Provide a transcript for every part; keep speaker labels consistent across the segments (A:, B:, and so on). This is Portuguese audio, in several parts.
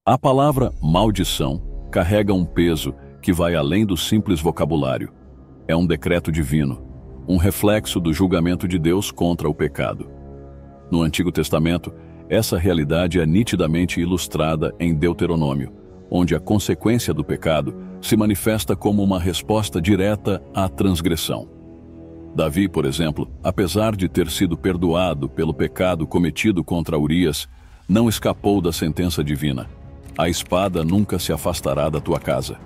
A: A palavra maldição carrega um peso que vai além do simples vocabulário. É um decreto divino, um reflexo do julgamento de Deus contra o pecado. No Antigo Testamento, essa realidade é nitidamente ilustrada em Deuteronômio, onde a consequência do pecado se manifesta como uma resposta direta à transgressão. Davi, por exemplo, apesar de ter sido perdoado pelo pecado cometido contra Urias, não escapou da sentença divina. A espada nunca se afastará da tua casa.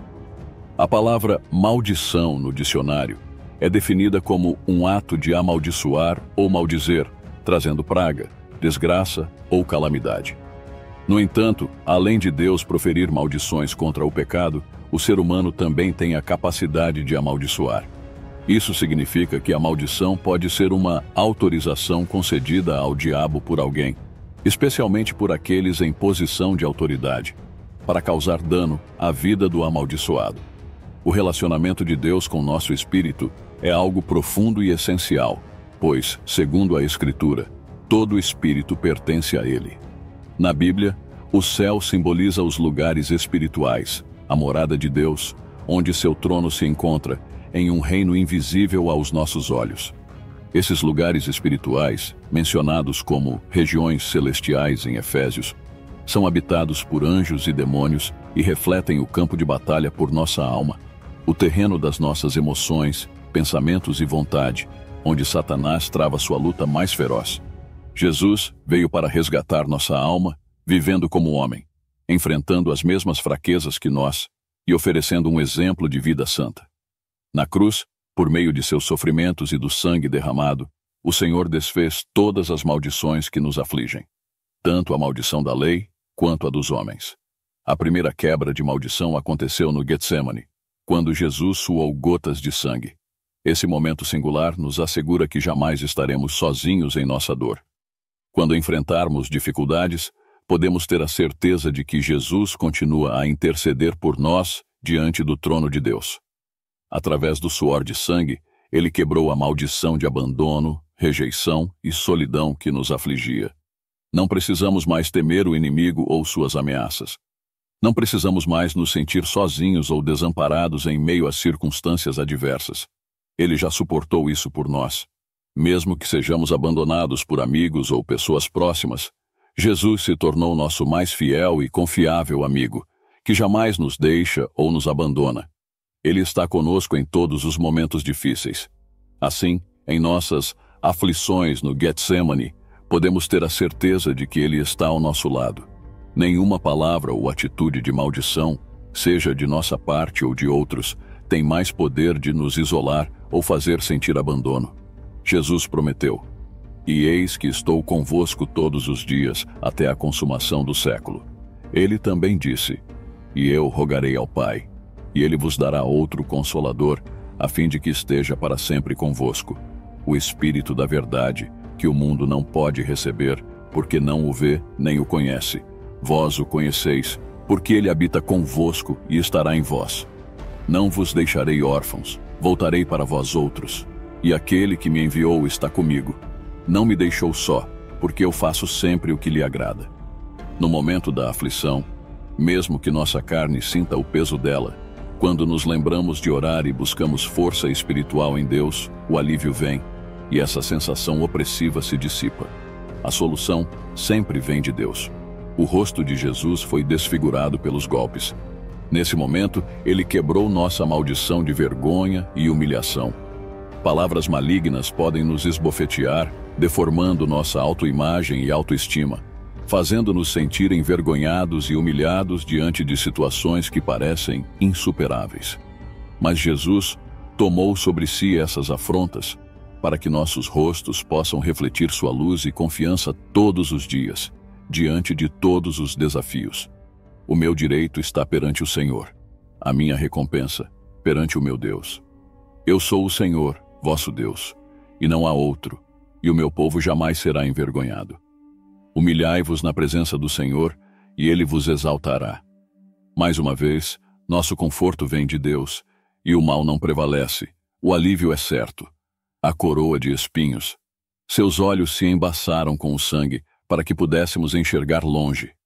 A: A palavra maldição no dicionário é definida como um ato de amaldiçoar ou maldizer, trazendo praga, desgraça ou calamidade. No entanto, além de Deus proferir maldições contra o pecado, o ser humano também tem a capacidade de amaldiçoar. Isso significa que a maldição pode ser uma autorização concedida ao diabo por alguém, especialmente por aqueles em posição de autoridade, para causar dano à vida do amaldiçoado. O relacionamento de Deus com nosso espírito é algo profundo e essencial, pois, segundo a Escritura, todo espírito pertence a Ele. Na Bíblia, o céu simboliza os lugares espirituais, a morada de Deus, onde seu trono se encontra, em um reino invisível aos nossos olhos. Esses lugares espirituais, mencionados como regiões celestiais em Efésios, são habitados por anjos e demônios e refletem o campo de batalha por nossa alma, o terreno das nossas emoções, pensamentos e vontade, onde Satanás trava sua luta mais feroz. Jesus veio para resgatar nossa alma, vivendo como homem, enfrentando as mesmas fraquezas que nós e oferecendo um exemplo de vida santa. Na cruz, por meio de seus sofrimentos e do sangue derramado, o Senhor desfez todas as maldições que nos afligem, tanto a maldição da lei quanto a dos homens. A primeira quebra de maldição aconteceu no Getsemane, quando Jesus suou gotas de sangue. Esse momento singular nos assegura que jamais estaremos sozinhos em nossa dor. Quando enfrentarmos dificuldades, podemos ter a certeza de que Jesus continua a interceder por nós diante do trono de Deus. Através do suor de sangue, ele quebrou a maldição de abandono, rejeição e solidão que nos afligia. Não precisamos mais temer o inimigo ou suas ameaças. Não precisamos mais nos sentir sozinhos ou desamparados em meio às circunstâncias adversas. Ele já suportou isso por nós. Mesmo que sejamos abandonados por amigos ou pessoas próximas, Jesus se tornou nosso mais fiel e confiável amigo, que jamais nos deixa ou nos abandona. Ele está conosco em todos os momentos difíceis. Assim, em nossas aflições no Getsemane, podemos ter a certeza de que Ele está ao nosso lado. Nenhuma palavra ou atitude de maldição, seja de nossa parte ou de outros, tem mais poder de nos isolar ou fazer sentir abandono. Jesus prometeu: "E eis que estou convosco todos os dias, até a consumação do século." Ele também disse: "E eu rogarei ao Pai, e Ele vos dará outro Consolador, a fim de que esteja para sempre convosco, o Espírito da verdade, que o mundo não pode receber, porque não o vê nem o conhece. Vós o conheceis, porque Ele habita convosco e estará em vós. Não vos deixarei órfãos, voltarei para vós outros, e aquele que me enviou está comigo. Não me deixou só, porque eu faço sempre o que lhe agrada." No momento da aflição, mesmo que nossa carne sinta o peso dela, quando nos lembramos de orar e buscamos força espiritual em Deus, o alívio vem, e essa sensação opressiva se dissipa. A solução sempre vem de Deus. O rosto de Jesus foi desfigurado pelos golpes. Nesse momento, Ele quebrou nossa maldição de vergonha e humilhação. Palavras malignas podem nos esbofetear, deformando nossa autoimagem e autoestima, fazendo-nos sentir envergonhados e humilhados diante de situações que parecem insuperáveis. Mas Jesus tomou sobre si essas afrontas, para que nossos rostos possam refletir sua luz e confiança todos os dias, diante de todos os desafios. O meu direito está perante o Senhor, a minha recompensa perante o meu Deus. Eu sou o Senhor, vosso Deus, e não há outro, e o meu povo jamais será envergonhado. Humilhai-vos na presença do Senhor, e Ele vos exaltará. Mais uma vez, nosso conforto vem de Deus, e o mal não prevalece, o alívio é certo. A coroa de espinhos. Seus olhos se embaçaram com o sangue, para que pudéssemos enxergar longe.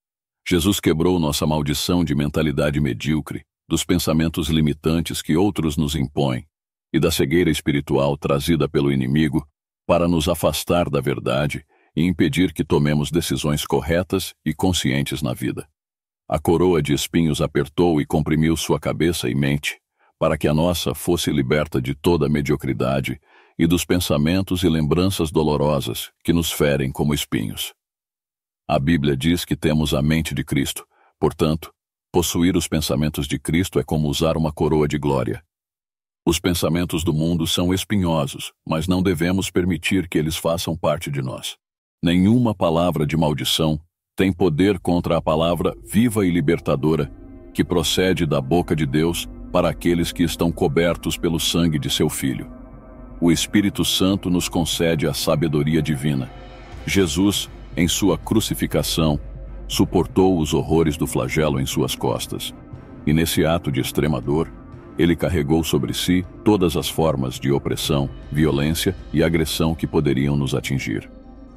A: Jesus quebrou nossa maldição de mentalidade medíocre, dos pensamentos limitantes que outros nos impõem e da cegueira espiritual trazida pelo inimigo para nos afastar da verdade e impedir que tomemos decisões corretas e conscientes na vida. A coroa de espinhos apertou e comprimiu sua cabeça e mente, para que a nossa fosse liberta de toda a mediocridade e dos pensamentos e lembranças dolorosas que nos ferem como espinhos. A Bíblia diz que temos a mente de Cristo, portanto, possuir os pensamentos de Cristo é como usar uma coroa de glória. Os pensamentos do mundo são espinhosos, mas não devemos permitir que eles façam parte de nós. Nenhuma palavra de maldição tem poder contra a palavra viva e libertadora que procede da boca de Deus para aqueles que estão cobertos pelo sangue de seu Filho. O Espírito Santo nos concede a sabedoria divina. Jesus, em sua crucificação, suportou os horrores do flagelo em suas costas, e nesse ato de extrema dor, ele carregou sobre si todas as formas de opressão, violência e agressão que poderiam nos atingir.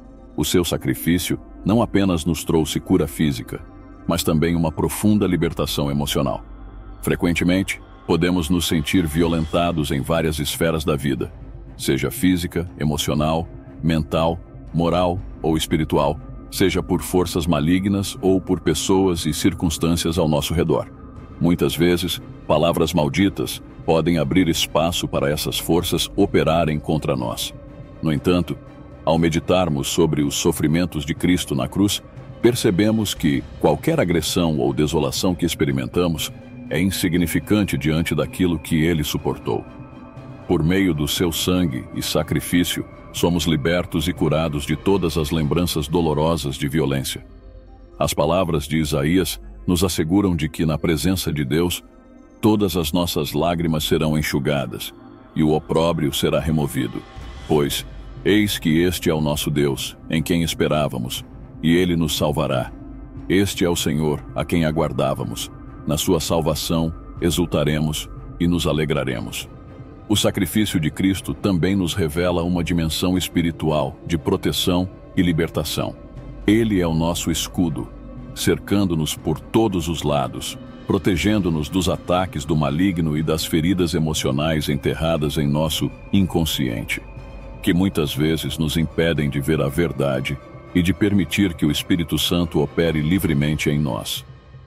A: O seu sacrifício não apenas nos trouxe cura física, mas também uma profunda libertação emocional. Frequentemente, podemos nos sentir violentados em várias esferas da vida, seja física, emocional, mental, moral ou espiritual, seja por forças malignas ou por pessoas e circunstâncias ao nosso redor. Muitas vezes, palavras malditas podem abrir espaço para essas forças operarem contra nós. No entanto, ao meditarmos sobre os sofrimentos de Cristo na cruz, percebemos que qualquer agressão ou desolação que experimentamos é insignificante diante daquilo que ele suportou. Por meio do seu sangue e sacrifício, somos libertos e curados de todas as lembranças dolorosas de violência. As palavras de Isaías nos asseguram de que, na presença de Deus, todas as nossas lágrimas serão enxugadas e o opróbrio será removido. Pois, eis que este é o nosso Deus, em quem esperávamos, e ele nos salvará. Este é o Senhor, a quem aguardávamos. Na sua salvação, exultaremos e nos alegraremos. O sacrifício de Cristo também nos revela uma dimensão espiritual de proteção e libertação. Ele é o nosso escudo, cercando-nos por todos os lados, protegendo-nos dos ataques do maligno e das feridas emocionais enterradas em nosso inconsciente, que muitas vezes nos impedem de ver a verdade e de permitir que o Espírito Santo opere livremente em nós.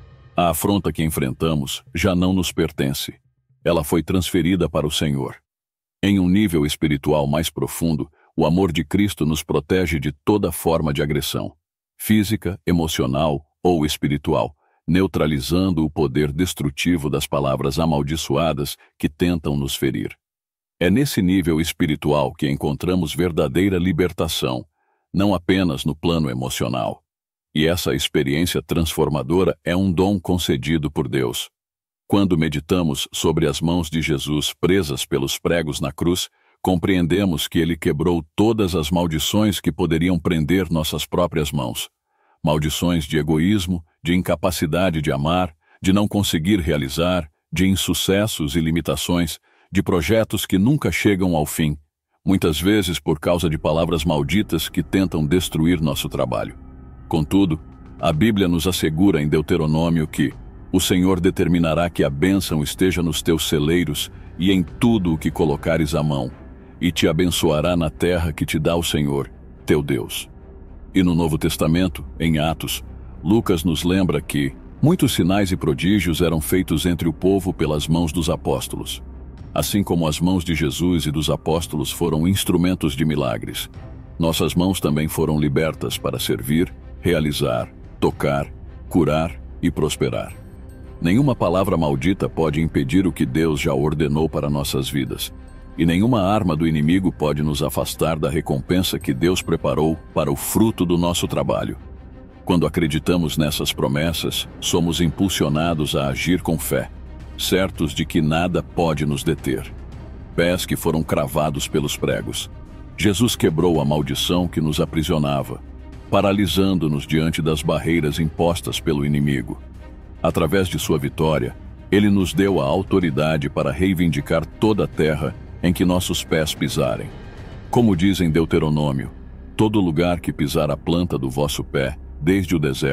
A: A afronta que enfrentamos já não nos pertence. Ela foi transferida para o Senhor. Em um nível espiritual mais profundo, o amor de Cristo nos protege de toda forma de agressão, física, emocional ou espiritual, neutralizando o poder destrutivo das palavras amaldiçoadas que tentam nos ferir. É nesse nível espiritual que encontramos verdadeira libertação, não apenas no plano emocional. E essa experiência transformadora é um dom concedido por Deus. Quando meditamos sobre as mãos de Jesus presas pelos pregos na cruz, compreendemos que ele quebrou todas as maldições que poderiam prender nossas próprias mãos. Maldições de egoísmo, de incapacidade de amar, de não conseguir realizar, de insucessos e limitações, de projetos que nunca chegam ao fim, muitas vezes por causa de palavras malditas que tentam destruir nosso trabalho. Contudo, a Bíblia nos assegura em Deuteronômio que o Senhor determinará que a bênção esteja nos teus celeiros e em tudo o que colocares a mão, e te abençoará na terra que te dá o Senhor, teu Deus. E no Novo Testamento, em Atos, Lucas nos lembra que muitos sinais e prodígios eram feitos entre o povo pelas mãos dos apóstolos. Assim como as mãos de Jesus e dos apóstolos foram instrumentos de milagres, nossas mãos também foram libertas para servir, realizar, tocar, curar e prosperar. Nenhuma palavra maldita pode impedir o que Deus já ordenou para nossas vidas, e nenhuma arma do inimigo pode nos afastar da recompensa que Deus preparou para o fruto do nosso trabalho. Quando acreditamos nessas promessas, somos impulsionados a agir com fé, certos de que nada pode nos deter. Pés que foram cravados pelos pregos. Jesus quebrou a maldição que nos aprisionava, paralisando-nos diante das barreiras impostas pelo inimigo. Através de sua vitória, ele nos deu a autoridade para reivindicar toda a terra em que nossos pés pisarem. Como diz em Deuteronômio, todo lugar que pisar a planta do vosso pé, desde o deserto,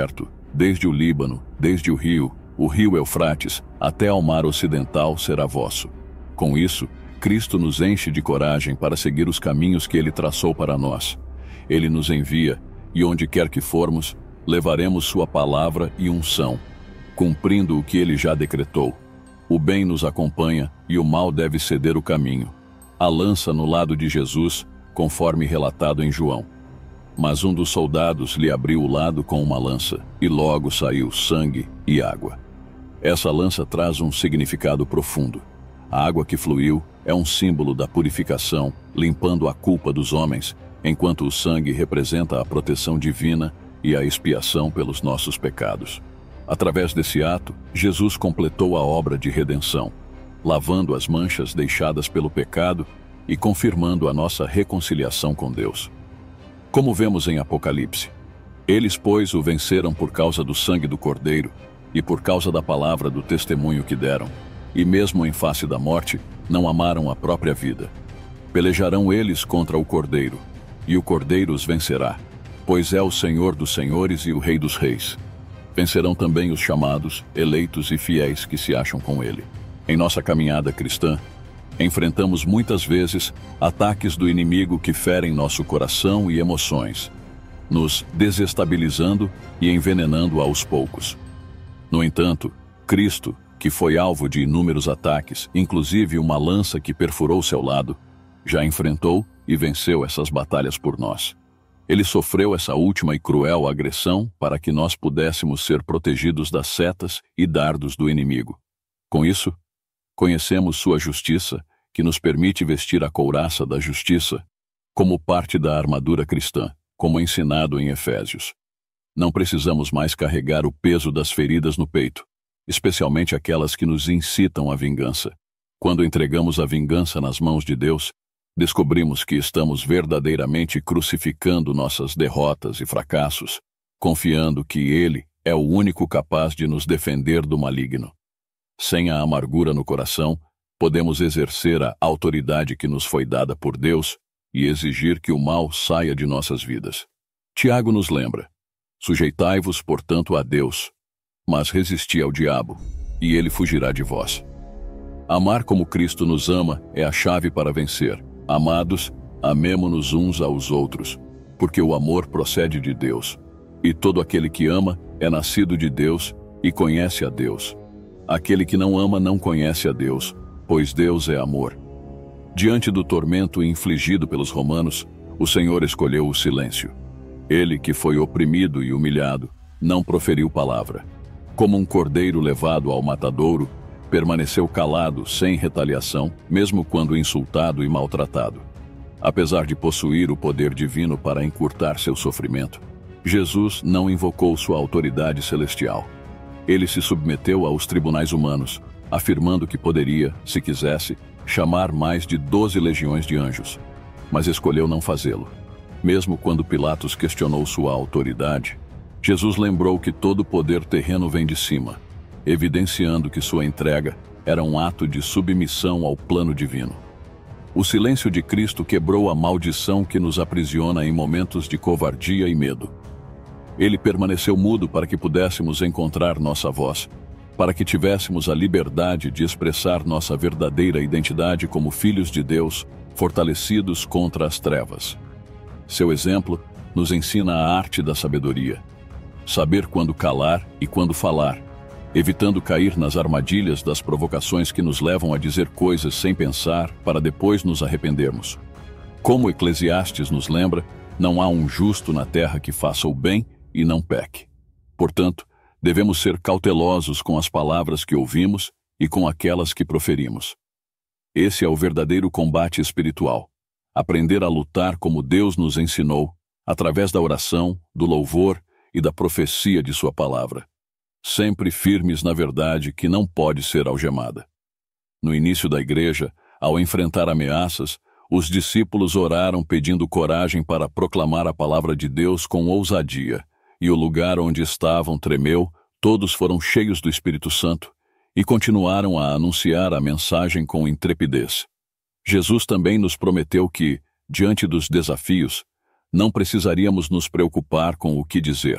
A: desde o Líbano, desde o rio Eufrates, até ao mar ocidental será vosso. Com isso, Cristo nos enche de coragem para seguir os caminhos que Ele traçou para nós. Ele nos envia, e onde quer que formos, levaremos sua palavra e unção, cumprindo o que Ele já decretou. O bem nos acompanha e o mal deve ceder o caminho. A lança no lado de Jesus, conforme relatado em João. Mas um dos soldados lhe abriu o lado com uma lança, e logo saiu sangue e água. Essa lança traz um significado profundo. A água que fluiu é um símbolo da purificação, limpando a culpa dos homens, enquanto o sangue representa a proteção divina e a expiação pelos nossos pecados. Através desse ato, Jesus completou a obra de redenção, lavando as manchas deixadas pelo pecado e confirmando a nossa reconciliação com Deus. Como vemos em Apocalipse, eles, pois, o venceram por causa do sangue do Cordeiro e por causa da palavra do testemunho que deram, e mesmo em face da morte, não amaram a própria vida. Pelejarão eles contra o Cordeiro, e o Cordeiro os vencerá, pois é o Senhor dos senhores e o Rei dos reis. Vencerão também os chamados, eleitos e fiéis que se acham com ele. Em nossa caminhada cristã, enfrentamos muitas vezes ataques do inimigo que ferem nosso coração e emoções, nos desestabilizando e envenenando aos poucos. No entanto, Cristo, que foi alvo de inúmeros ataques, inclusive uma lança que perfurou seu lado, já enfrentou e venceu essas batalhas por nós. Ele sofreu essa última e cruel agressão para que nós pudéssemos ser protegidos das setas e dardos do inimigo. Com isso, conhecemos sua justiça, que nos permite vestir a couraça da justiça como parte da armadura cristã, como ensinado em Efésios. Não precisamos mais carregar o peso das feridas no peito, especialmente aquelas que nos incitam à vingança. Quando entregamos a vingança nas mãos de Deus, descobrimos que estamos verdadeiramente crucificando nossas derrotas e fracassos, confiando que Ele é o único capaz de nos defender do maligno. Sem a amargura no coração, podemos exercer a autoridade que nos foi dada por Deus e exigir que o mal saia de nossas vidas. Tiago nos lembra: sujeitai-vos, portanto, a Deus, mas resisti ao diabo, e ele fugirá de vós. Amar como Cristo nos ama é a chave para vencer. Amados, amemo-nos uns aos outros, porque o amor procede de Deus, e todo aquele que ama é nascido de Deus e conhece a Deus. Aquele que não ama não conhece a Deus, pois Deus é amor. Diante do tormento infligido pelos romanos, o Senhor escolheu o silêncio. Ele, que foi oprimido e humilhado, não proferiu palavra. Como um cordeiro levado ao matadouro, permaneceu calado, sem retaliação, mesmo quando insultado e maltratado. Apesar de possuir o poder divino para encurtar seu sofrimento, Jesus não invocou sua autoridade celestial. Ele se submeteu aos tribunais humanos, afirmando que poderia, se quisesse, chamar mais de 12 legiões de anjos, mas escolheu não fazê-lo. Mesmo quando Pilatos questionou sua autoridade, Jesus lembrou que todo poder terreno vem de cima, evidenciando que sua entrega era um ato de submissão ao plano divino. O silêncio de Cristo quebrou a maldição que nos aprisiona em momentos de covardia e medo. Ele permaneceu mudo para que pudéssemos encontrar nossa voz, para que tivéssemos a liberdade de expressar nossa verdadeira identidade como filhos de Deus, fortalecidos contra as trevas. Seu exemplo nos ensina a arte da sabedoria, saber quando calar e quando falar, evitando cair nas armadilhas das provocações que nos levam a dizer coisas sem pensar para depois nos arrependermos. Como Eclesiastes nos lembra, não há um justo na terra que faça o bem e não peque. Portanto, devemos ser cautelosos com as palavras que ouvimos e com aquelas que proferimos. Esse é o verdadeiro combate espiritual. Aprender a lutar como Deus nos ensinou, através da oração, do louvor e da profecia de sua palavra. Sempre firmes na verdade que não pode ser algemada. No início da igreja, ao enfrentar ameaças, os discípulos oraram pedindo coragem para proclamar a palavra de Deus com ousadia, e o lugar onde estavam tremeu, todos foram cheios do Espírito Santo e continuaram a anunciar a mensagem com intrepidez. Jesus também nos prometeu que, diante dos desafios, não precisaríamos nos preocupar com o que dizer,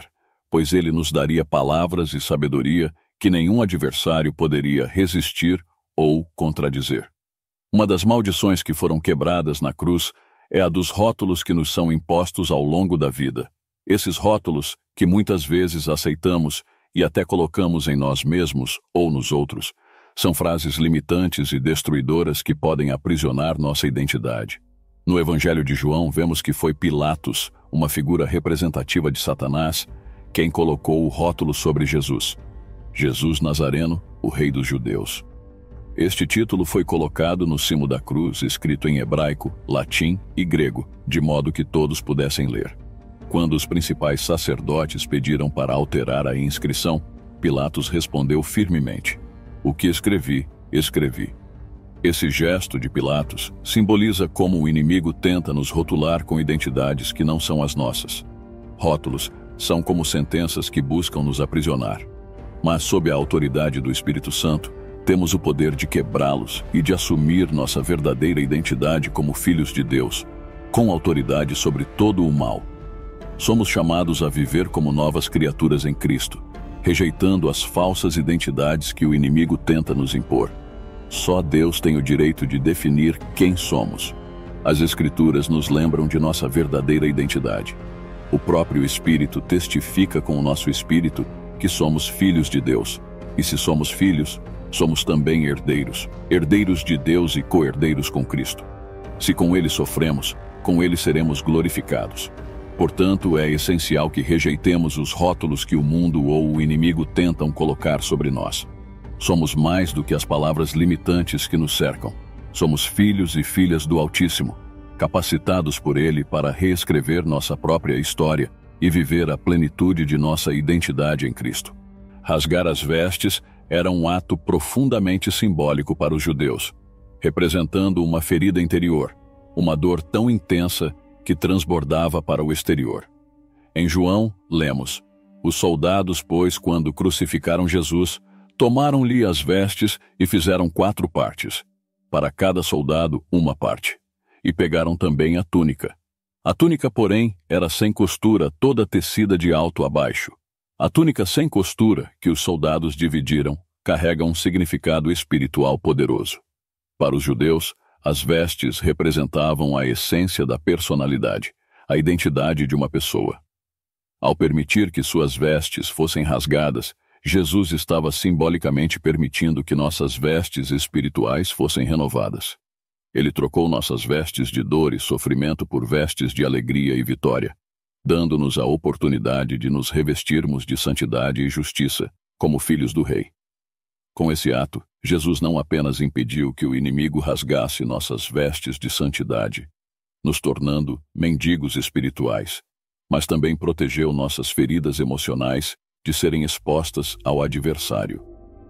A: pois ele nos daria palavras e sabedoria que nenhum adversário poderia resistir ou contradizer. Uma das maldições que foram quebradas na cruz é a dos rótulos que nos são impostos ao longo da vida. Esses rótulos, que muitas vezes aceitamos e até colocamos em nós mesmos ou nos outros, são frases limitantes e destruidoras que podem aprisionar nossa identidade. No Evangelho de João, vemos que foi Pilatos, uma figura representativa de Satanás, quem colocou o rótulo sobre Jesus. Jesus Nazareno, o Rei dos Judeus. Este título foi colocado no cimo da cruz, escrito em hebraico, latim e grego, de modo que todos pudessem ler. Quando os principais sacerdotes pediram para alterar a inscrição, Pilatos respondeu firmemente: "O que escrevi, escrevi." Esse gesto de Pilatos simboliza como o inimigo tenta nos rotular com identidades que não são as nossas. Rótulos são como sentenças que buscam nos aprisionar. Mas sob a autoridade do Espírito Santo, temos o poder de quebrá-los e de assumir nossa verdadeira identidade como filhos de Deus, com autoridade sobre todo o mal. Somos chamados a viver como novas criaturas em Cristo, rejeitando as falsas identidades que o inimigo tenta nos impor. Só Deus tem o direito de definir quem somos. As Escrituras nos lembram de nossa verdadeira identidade. O próprio Espírito testifica com o nosso espírito que somos filhos de Deus. E se somos filhos, somos também herdeiros, herdeiros de Deus e co-herdeiros com Cristo. Se com Ele sofremos, com Ele seremos glorificados. Portanto, é essencial que rejeitemos os rótulos que o mundo ou o inimigo tentam colocar sobre nós. Somos mais do que as palavras limitantes que nos cercam. Somos filhos e filhas do Altíssimo, capacitados por Ele para reescrever nossa própria história e viver a plenitude de nossa identidade em Cristo. Rasgar as vestes era um ato profundamente simbólico para os judeus, representando uma ferida interior, uma dor tão intensa que transbordava para o exterior. Em João, lemos: "Os soldados, pois, quando crucificaram Jesus, tomaram-lhe as vestes e fizeram 4 partes, para cada soldado uma parte, e pegaram também a túnica. A túnica, porém, era sem costura, toda tecida de alto a baixo. A túnica sem costura, que os soldados dividiram, carrega um significado espiritual poderoso. Para os judeus, as vestes representavam a essência da personalidade, a identidade de uma pessoa. Ao permitir que suas vestes fossem rasgadas, Jesus estava simbolicamente permitindo que nossas vestes espirituais fossem renovadas. Ele trocou nossas vestes de dor e sofrimento por vestes de alegria e vitória, dando-nos a oportunidade de nos revestirmos de santidade e justiça, como filhos do Rei. Com esse ato, Jesus não apenas impediu que o inimigo rasgasse nossas vestes de santidade, nos tornando mendigos espirituais, mas também protegeu nossas feridas emocionais de serem expostas ao adversário.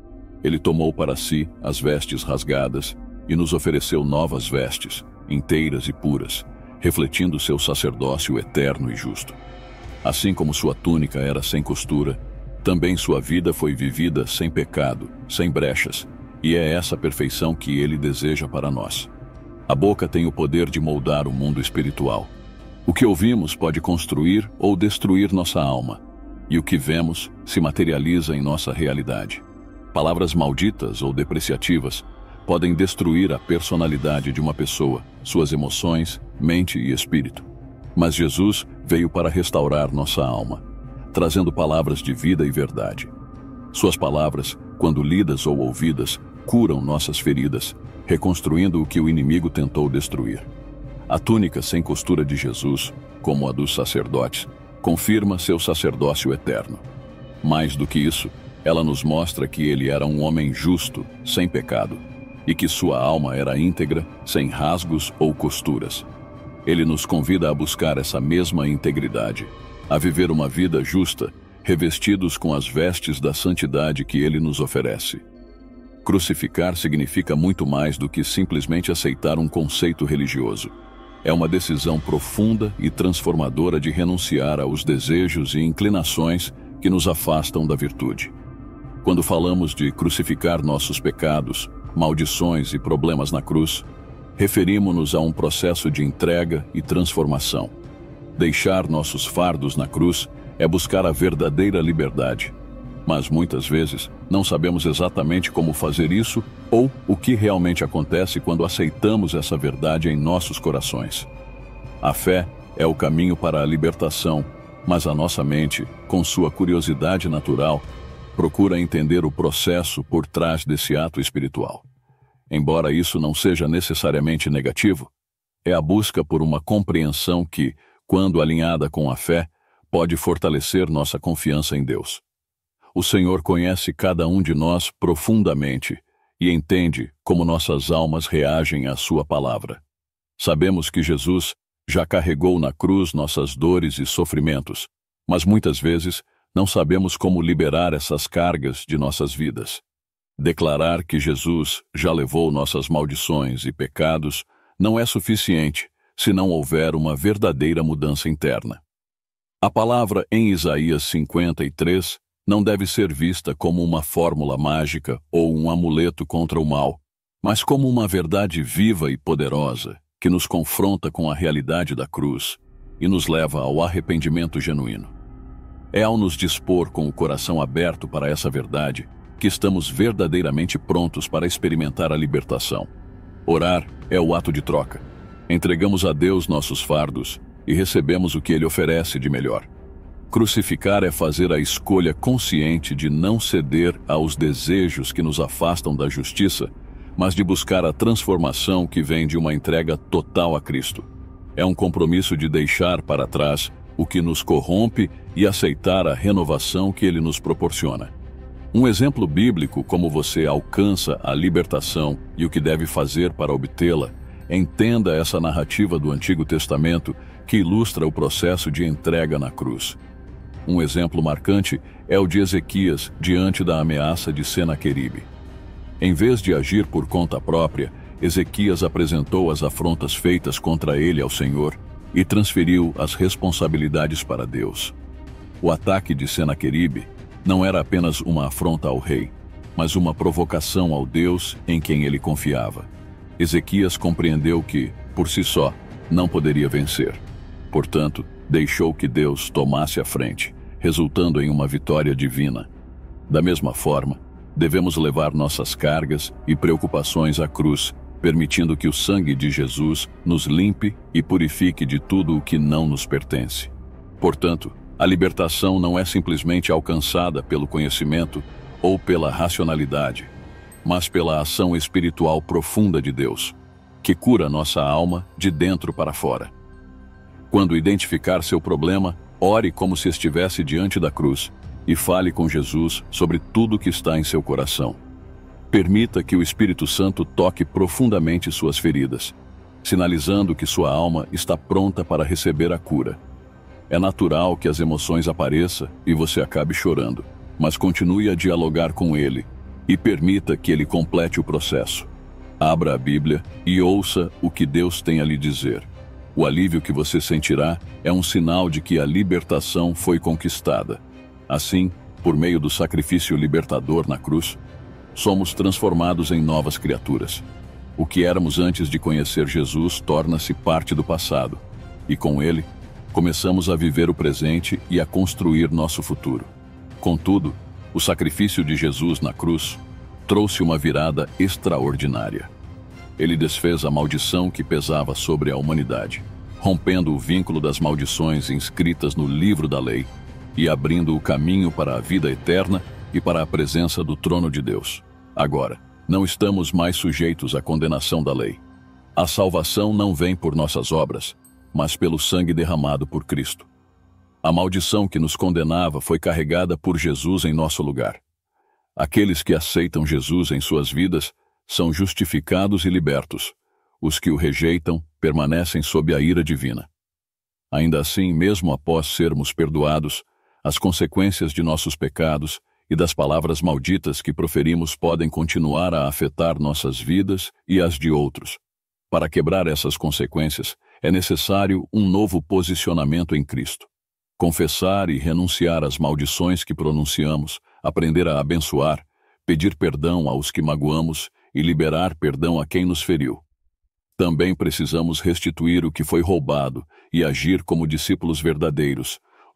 A: Ele tomou para si as vestes rasgadas e nos ofereceu novas vestes, inteiras e puras, refletindo seu sacerdócio eterno e justo. Assim como sua túnica era sem costura, também sua vida foi vivida sem pecado, sem brechas, e é essa perfeição que ele deseja para nós. A boca tem o poder de moldar o mundo espiritual. O que ouvimos pode construir ou destruir nossa alma, e o que vemos se materializa em nossa realidade. Palavras malditas ou depreciativas podem destruir a personalidade de uma pessoa, suas emoções, mente e espírito. Mas Jesus veio para restaurar nossa alma, trazendo palavras de vida e verdade. Suas palavras, quando lidas ou ouvidas, curam nossas feridas, reconstruindo o que o inimigo tentou destruir. A túnica sem costura de Jesus, como a dos sacerdotes, confirma seu sacerdócio eterno. Mais do que isso, ela nos mostra que ele era um homem justo, sem pecado, e que sua alma era íntegra, sem rasgos ou costuras. Ele nos convida a buscar essa mesma integridade, a viver uma vida justa, revestidos com as vestes da santidade que ele nos oferece. Crucificar significa muito mais do que simplesmente aceitar um conceito religioso. É uma decisão profunda e transformadora de renunciar aos desejos e inclinações que nos afastam da virtude. Quando falamos de crucificar nossos pecados, maldições e problemas na cruz, referimos-nos a um processo de entrega e transformação. Deixar nossos fardos na cruz é buscar a verdadeira liberdade. Mas muitas vezes não sabemos exatamente como fazer isso ou o que realmente acontece quando aceitamos essa verdade em nossos corações. A fé é o caminho para a libertação, mas a nossa mente, com sua curiosidade natural, procura entender o processo por trás desse ato espiritual. Embora isso não seja necessariamente negativo, é a busca por uma compreensão que, quando alinhada com a fé, pode fortalecer nossa confiança em Deus. O Senhor conhece cada um de nós profundamente e entende como nossas almas reagem à sua palavra. Sabemos que Jesus já carregou na cruz nossas dores e sofrimentos, mas muitas vezes não sabemos como liberar essas cargas de nossas vidas. Declarar que Jesus já levou nossas maldições e pecados não é suficiente se não houver uma verdadeira mudança interna. A palavra em Isaías 53 não deve ser vista como uma fórmula mágica ou um amuleto contra o mal, mas como uma verdade viva e poderosa que nos confronta com a realidade da cruz e nos leva ao arrependimento genuíno. É ao nos dispor com o coração aberto para essa verdade que estamos verdadeiramente prontos para experimentar a libertação. Orar é o ato de troca. Entregamos a Deus nossos fardos e recebemos o que Ele oferece de melhor. Crucificar é fazer a escolha consciente de não ceder aos desejos que nos afastam da justiça, mas de buscar a transformação que vem de uma entrega total a Cristo. É um compromisso de deixar para trás o que nos corrompe e aceitar a renovação que Ele nos proporciona. Um exemplo bíblico como você alcança a libertação e o que deve fazer para obtê-la, entenda essa narrativa do Antigo Testamento que ilustra o processo de entrega na cruz. Um exemplo marcante é o de Ezequias diante da ameaça de Senaqueribe. Em vez de agir por conta própria, Ezequias apresentou as afrontas feitas contra ele ao Senhor e transferiu as responsabilidades para Deus. O ataque de Senaqueribe não era apenas uma afronta ao rei, mas uma provocação ao Deus em quem ele confiava. Ezequias compreendeu que, por si só, não poderia vencer. Portanto, deixou que Deus tomasse a frente, resultando em uma vitória divina. Da mesma forma, devemos levar nossas cargas e preocupações à cruz, permitindo que o sangue de Jesus nos limpe e purifique de tudo o que não nos pertence. Portanto, a libertação não é simplesmente alcançada pelo conhecimento ou pela racionalidade, mas pela ação espiritual profunda de Deus, que cura nossa alma de dentro para fora. Quando identificar seu problema, ore como se estivesse diante da cruz e fale com Jesus sobre tudo que está em seu coração. Permita que o Espírito Santo toque profundamente suas feridas, sinalizando que sua alma está pronta para receber a cura. É natural que as emoções apareçam e você acabe chorando, mas continue a dialogar com Ele e permita que Ele complete o processo. Abra a Bíblia e ouça o que Deus tem a lhe dizer. O alívio que você sentirá é um sinal de que a libertação foi conquistada. Assim, por meio do sacrifício libertador na cruz, somos transformados em novas criaturas. O que éramos antes de conhecer Jesus torna-se parte do passado, e com ele, começamos a viver o presente e a construir nosso futuro. Contudo, o sacrifício de Jesus na cruz trouxe uma virada extraordinária. Ele desfez a maldição que pesava sobre a humanidade, rompendo o vínculo das maldições inscritas no livro da lei e abrindo o caminho para a vida eterna e para a presença do trono de Deus. Agora, não estamos mais sujeitos à condenação da lei. A salvação não vem por nossas obras, mas pelo sangue derramado por Cristo. A maldição que nos condenava foi carregada por Jesus em nosso lugar. Aqueles que aceitam Jesus em suas vidas são justificados e libertos. Os que o rejeitam permanecem sob a ira divina. Ainda assim, mesmo após sermos perdoados, as consequências de nossos pecados e das palavras malditas que proferimos podem continuar a afetar nossas vidas e as de outros. Para quebrar essas consequências, é necessário um novo posicionamento em Cristo. Confessar e renunciar às maldições que pronunciamos, aprender a abençoar, pedir perdão aos que magoamos e liberar perdão a quem nos feriu. Também precisamos restituir o que foi roubado e agir como discípulos verdadeiros,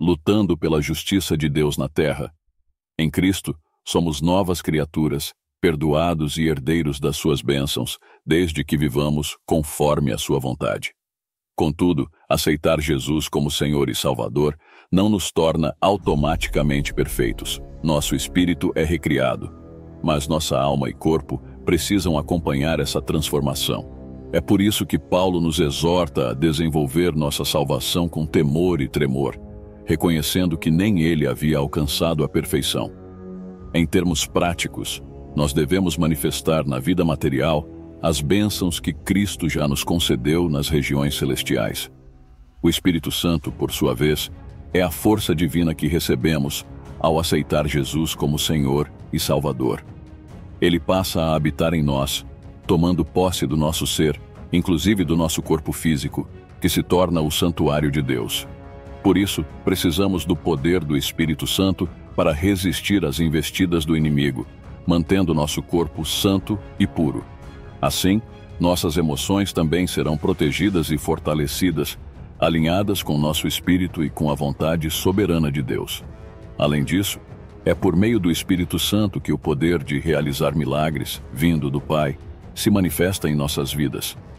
A: lutando pela justiça de Deus na terra. Em Cristo, somos novas criaturas, perdoados e herdeiros das suas bênçãos, desde que vivamos conforme a sua vontade. Contudo, aceitar Jesus como Senhor e Salvador não nos torna automaticamente perfeitos. Nosso espírito é recriado, mas nossa alma e corpo precisam acompanhar essa transformação. É por isso que Paulo nos exorta a desenvolver nossa salvação com temor e tremor, reconhecendo que nem ele havia alcançado a perfeição. Em termos práticos, nós devemos manifestar na vida material as bênçãos que Cristo já nos concedeu nas regiões celestiais. O Espírito Santo, por sua vez, é a força divina que recebemos ao aceitar Jesus como Senhor e Salvador. Ele passa a habitar em nós, tomando posse do nosso ser, inclusive do nosso corpo físico, que se torna o santuário de Deus. Por isso, precisamos do poder do Espírito Santo para resistir às investidas do inimigo, mantendo nosso corpo santo e puro. Assim, nossas emoções também serão protegidas e fortalecidas, alinhadas com nosso espírito e com a vontade soberana de Deus. Além disso, é por meio do Espírito Santo que o poder de realizar milagres, vindo do Pai, se manifesta em nossas vidas.